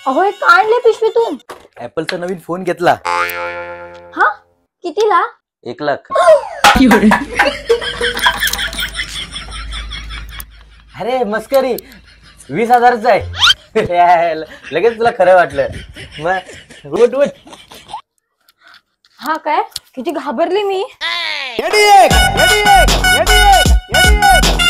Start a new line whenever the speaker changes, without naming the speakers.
अहो हे काय आणले पिशवीतून?
ऍपलचा नवीन फोन घेतला.
हा कितीला?
1 लाख. अरे मस्करी, 20,000चा आहे. लगेच तुला खरं वाटलं. मग उठ उठ.
हा काय किती घाबरली मी.
येडी एक, येडी एक, येडी एक, येडी एक.